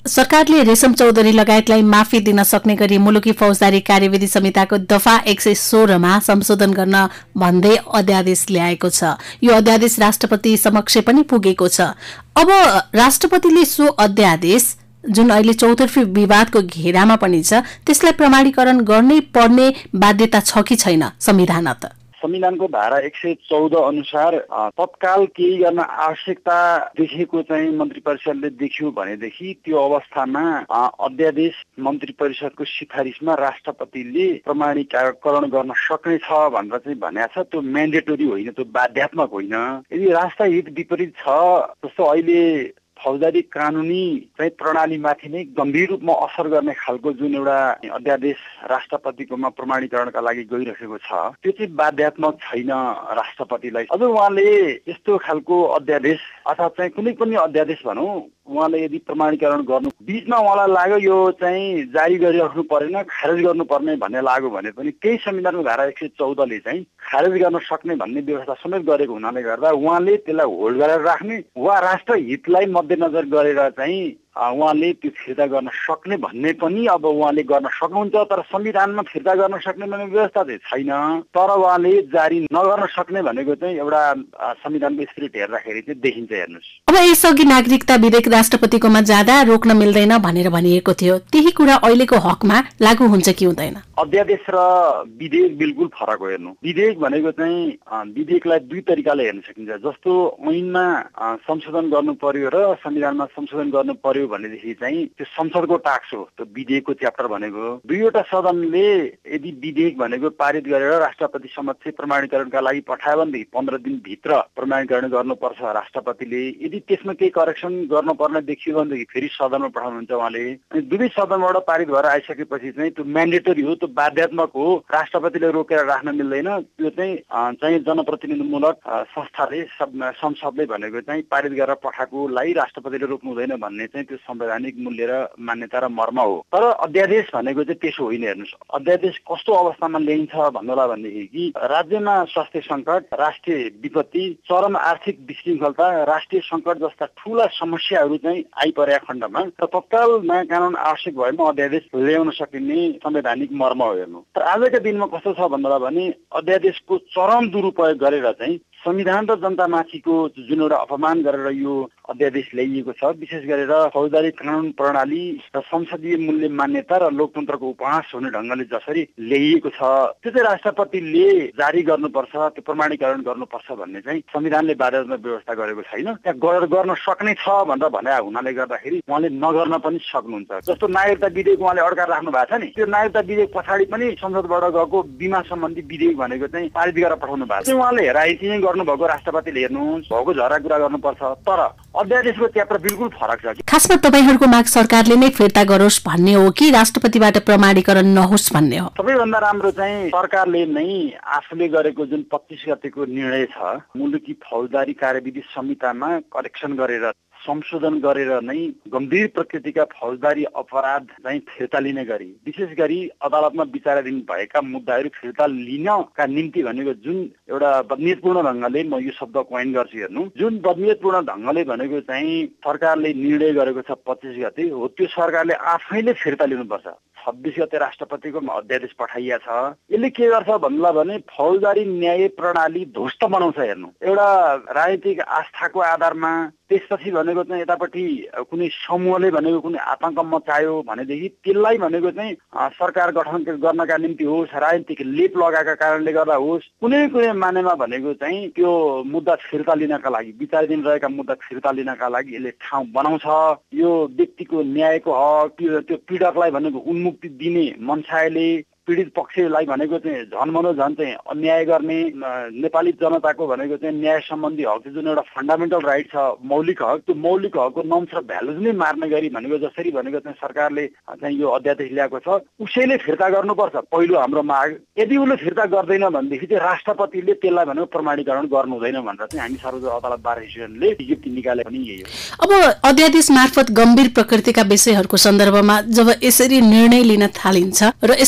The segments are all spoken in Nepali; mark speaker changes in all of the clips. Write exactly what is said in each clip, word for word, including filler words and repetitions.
Speaker 1: सरकारले रेशम चौधरी लगायतलाई माफी दिन सक्ने गरी मुलुकी फौजदारी कार्यविधि संहिताको दफा एक सय सोह्रमा संशोधन गर्न भन्दै अध्यादेश ल्याएको छ। यो अध्यादेश राष्ट्रपति समक्ष पनि पुगेको छ। अब राष्ट्रपतिले सो अध्यादेश जुन अहिले चौतर्फी विवादको घेरामा पनि छ त्यसलाई प्रमाणीकरण गर्नै पर्ने बाध्यता छ कि छैन संविधानत?
Speaker 2: संविधानको धारा एक सय चौध अनुसार तत्काल केही गर्न आवश्यकता देखेको चाहिँ मन्त्री परिषदले देखियो भनेदेखि त्यो अवस्थामा अध्यादेश मन्त्री परिषदको सिफारिसमा राष्ट्रपतिले प्रमाणीकरण गर्न सक्ने छ भनेर चाहिँ भनेको छ। त्यो म्यान्डेटोरी होइन, त्यो बाध्यात्मक होइन। यदि राष्ट्रहित विपरीत छ, जस्तो अहिले फौजदारी कानुनी चाहिँ प्रणालीमाथि नै गम्भीर रूपमा असर गर्ने खालको जुन एउटा अध्यादेश राष्ट्रपतिकोमा प्रमाणीकरणका लागि गइरहेको छ, त्यो चाहिँ बाध्यात्मक छैन राष्ट्रपतिलाई। अझ उहाँले यस्तो खालको अध्यादेश अथवा चाहिँ कुनै पनि अध्यादेश भनौँ उहाँले यदि प्रमाणीकरण गर्नु बीचमा उहाँलाई लाग्यो यो चाहिँ जारी गरिराख्नु परेन, खारेज गर्नुपर्ने भन्ने लाग्यो भने पनि केही संविधानको धारा एक सय चौधले चाहिँ खारेज गर्न सक्ने भन्ने व्यवस्था समेत गरेको हुनाले गर्दा उहाँले त्यसलाई होल्ड गरेर राख्ने वा राष्ट्रहितलाई मध्यनजर गरेर चाहिँ उहाँले त्यो फिर्ता गर्न सक्ने भन्ने पनि अब उहाँले गर्न सक्नुहुन्छ। तर संविधानमा फिर्ता गर्न सक्ने भन्ने व्यवस्था चाहिँ छैन। तर उहाँले जारी नगर्न सक्ने भनेको चाहिँ एउटा संविधानको स्पिरिट हेर्दाखेरि चाहिँ देखिन्छ। हेर्नुहोस्,
Speaker 1: अब यसअघि नागरिकता विधेयक राष्ट्रपतिकोमा जाँदा रोक्न मिल्दैन भनेर भनिएको थियो, त्यही कुरा अहिलेको हकमा लागू हुन्छ कि हुँदैन?
Speaker 2: अध्यादेश र विधेयक बिल्कुल फरक हो। हेर्नु, विधेयक भनेको चाहिँ विधेयकलाई दुई तरिकाले हेर्न सकिन्छ। जस्तो ऐनमा संशोधन गर्नु पर्यो र संविधानमा संशोधन गर्नु पर्यो भनेदेखि चाहिँ त्यो संसदको टास्क हो, त्यो विधेयकको च्याप्टर भनेको। दुईवटा सदनले यदि विधेयक भनेको पारित गरेर राष्ट्रपति समक्ष प्रमाणीकरणका लागि पठायो भनेदेखि पन्ध्र दिनभित्र प्रमाणीकरण गर्नुपर्छ राष्ट्रपतिले। यदि त्यसमा केही करेक्सन गर्नुपर्ने देखियो भनेदेखि फेरि सदनमा पठाउनुहुन्छ उहाँले। अनि दुवै सदनबाट पारित भएर आइसकेपछि चाहिँ त्यो म्यान्डेटरी हो, त्यो बाध्यात्मक हो, राष्ट्रपतिले रोकेर राख्न मिल्दैन। त्यो चाहिँ चाहिँ जनप्रतिनिधिमूलक संस्थाले संसदले भनेको चाहिँ पारित गरेर पठाएकोलाई राष्ट्रपतिले रोक्नु हुँदैन भन्ने चाहिँ त्यो संवैधानिक मूल्य र मान्यता र मर्म हो। तर अध्यादेश भनेको चाहिँ त्यसो होइन। हेर्नुहोस्, अध्यादेश कस्तो अवस्थामा ल्याइन्छ भन्नुला भनेदेखि राज्यमा स्वास्थ्य सङ्कट, राष्ट्रिय विपत्ति, चरम आर्थिक विशृङ्खलता, राष्ट्रिय सङ्कट जस्ता ठूला समस्याहरू चाहिँ आइपरेका खण्डमा र तत्काल नयाँ कानुन आवश्यक भएमा अध्यादेश ल्याउन सकिने संवैधानिक मर्म हो। हेर्नु, तर आजका दिनमा कस्तो छ भन्नुला भने अध्यादेशको चरम दुरुपयोग गरेर चाहिँ संविधान र जनतामाथिको जुन एउटा अपमान गरेर यो अध्यादेश ल्याइएको छ, विशेष गरेर फौजदारी कानुन प्रणाली र संसदीय मूल्य मान्यता र लोकतन्त्रको उपहास हुने ढङ्गले जसरी ल्याइएको छ त्यो चाहिँ राष्ट्रपतिले जारी गर्नुपर्छ, त्यो प्रमाणीकरण गर्नुपर्छ भन्ने चाहिँ संविधानले बाध्यतात्मक व्यवस्था गरेको छैन। त्यहाँ गर्न सक्ने छ भनेर भने हुनाले गर्दाखेरि उहाँले नगर्न पनि सक्नुहुन्छ। जस्तो नागरिकता विधेयक उहाँले अड्काएर राख्नु भएको छ नि, त्यो नागरिकता विधेयक पछाडि पनि संसदबाट गएको बिमा सम्बन्धी विधेयक भनेको चाहिँ पारित गरेर पठाउनु भएको छ। उहाँले हेराइ गर्नुभएको राष्ट्रपतिले हेर्नुहोस् भएको झरा कुरा गर्नुपर्छ। तर अध्यादेशको च्याप्टर बिल्कुल फरक छ।
Speaker 1: खासमा तपाईहरुको माग सरकारले नै फिर्ता गरोस् भन्ने हो कि राष्ट्रपतिबाट प्रमाणीकरण नहोस् भन्ने हो?
Speaker 2: सबैभन्दा राम्रो चाहिँ सरकारले नै आफूले गरेको जुन पच्चीस गतेको निर्णय छ मुलुकी फौजदारी कार्यविधि संहितामा करेक्सन गरेर संशोधन गरेर नै गम्भीर प्रकृतिका फौजदारी अपराध चाहिँ फिर्ता लिने गरी विशेष गरी अदालतमा विचाराधीन भएका मुद्दाहरू फिर्ता लिनका निम्ति भनेको जुन एउटा बदनीयतपूर्ण ढङ्गले म यो शब्द कोइन गर्छु। हेर्नु, जुन बदनीयतपूर्ण ढङ्गले भनेको चाहिँ सरकारले निर्णय गरेको छ पच्चीस गते हो, त्यो सरकारले आफैले फिर्ता लिनुपर्छ। छब्बीस गते राष्ट्रपतिको अध्यादेश पठाइया छ। यसले के गर्छ भन्नुला भने फौजदारी न्याय प्रणाली ध्वस्त बनाउँछ। हेर्नु, एउटा राजनीतिक आस्थाको आधारमा त्यसपछि भनेको चाहिँ यतापट्टि कुनै समूहले भनेको कुनै आतंक मचायो भनेदेखि त्यसलाई भनेको चाहिँ सरकार गठन गर्नका निम्ति होस्, राजनीतिक लेप लगाएका कारणले गर्दा होस्, कुनै कुनै मानेमा भनेको चाहिँ त्यो मुद्दा फिर्ता लिनका लागि विचाराधीन रहेका मुद्दा फिर्ता लिनका लागि यसले ठाउँ बनाउँछ। यो व्यक्तिको न्यायको हक, त्यो पीडकलाई भनेको उन्मुक्ति दिने मनसायले पीडित पक्षलाई भनेको चाहिँ झन मनो झन चाहिँ अन्याय गर्ने नेपाली जनताको भनेको चाहिँ न्याय सम्बन्धी हक जुन एउटा फन्डामेन्टल राइट छ, मौलिक हक, त्यो मौलिक हकको नर्म्स र भ्यालुज नै मार्ने गरी भनेको जसरी भनेको चाहिँ सरकारले चाहिँ यो अध्यादेश ल्याएको छ उसैले फिर्ता गर्नुपर्छ पहिलो हाम्रो माग। यदि उसले फिर्ता गर्दैन भनेदेखि चाहिँ राष्ट्रपतिले त्यसलाई भनेको प्रमाणीकरण गर्नु हुँदैन भनेर चाहिँ हामी सर्वोच्च अदालत बार एसोसिएसनले विज्ञप्ति निकाले पनि यही हो।
Speaker 1: अब अध्यादेश मार्फत गम्भीर प्रकृतिका विषयहरूको सन्दर्भमा जब यसरी निर्णय लिन थालिन्छ र यस्तो किसिम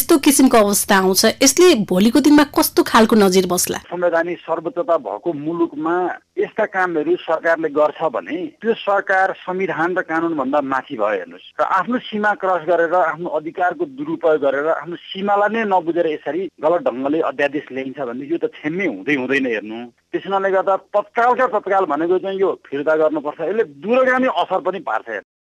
Speaker 1: किसिमको अवस्था आउँछ यसले भोलिको दिनमा कस्तो खालको नजिर बस्ला?
Speaker 2: संवैधानिक सर्वोच्चता भएको मुलुकमा यस्ता कामहरू सरकारले गर्छ भने त्यो सरकार संविधान र कानुन भन्दा माथि भयो हेर्नुहोस् र आफ्नो सीमा क्रस गरेर आफ्नो अधिकारको दुरुपयोग गरेर आफ्नो सीमालाई नै नबुझेर यसरी गलत ढङ्गले अध्यादेश ल्याइन्छ भने यो त छेम्मै हुँदै हुँदैन हेर्नु। त्यसैले गर्दा तत्कालका तत्काल भनेको चाहिँ यो फिर्ता गर्नुपर्छ। यसले दूरगामी असर पनि पार्छ।